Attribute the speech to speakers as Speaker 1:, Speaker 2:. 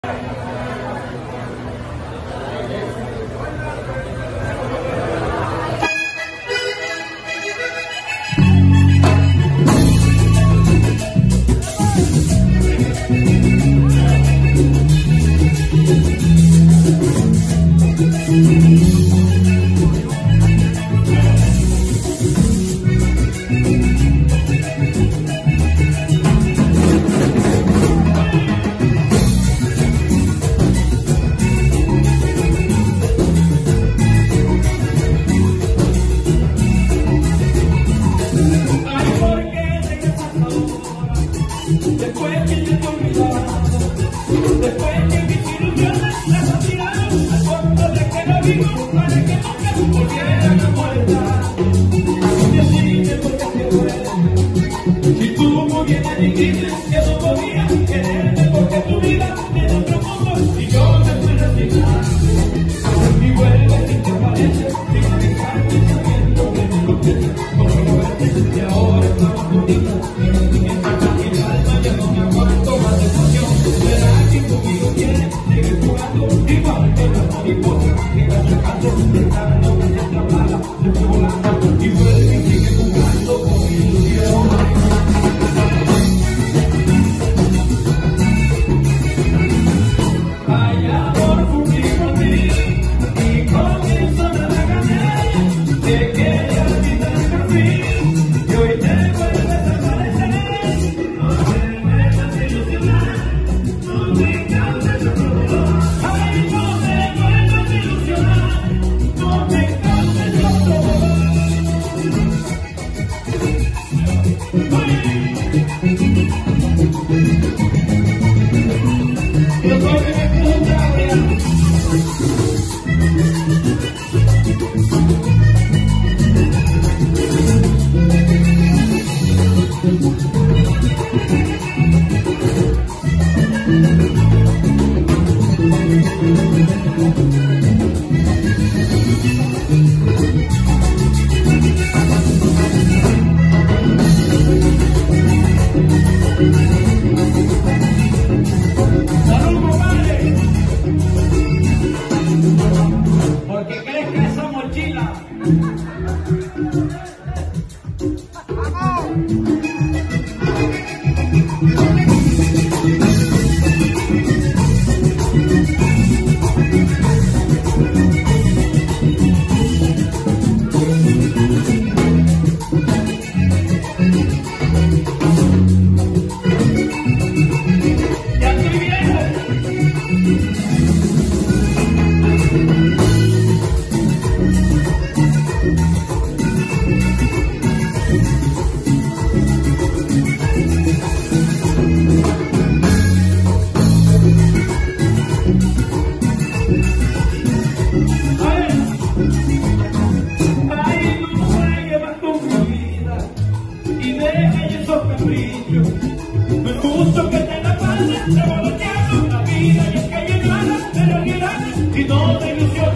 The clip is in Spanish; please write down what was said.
Speaker 1: Después que yo te olvidaba, después que mis ilusiones las atiraron al fondo de que no vivo para que nunca volvieran a molestar. Decirte por qué te duele, si tú muy bien me dijiste que no podía quererte porque tu vida es otro mundo y yo me fui resignando. Y vuelves y te apareces sin dejarte sabiendo que me contesto, por no verte y ahora estamos contigo. Igual que la mariposa que va sacando de cada noche de esta bala, se fue volando y vuelve y sigue jugando con mi ilusión. Hay amor fundido a ti y con eso me la gané. Te quería olvidar por fin y hoy te vuelves a aparecer. No te metas a ilusionar, no te causes dolor. Porque crees que esa mochila ya estoy viejo. Y deja esos caprichos. Me gusta que te la pases revolteando la vida y es que hay ganas de realidades y no de ilusiones.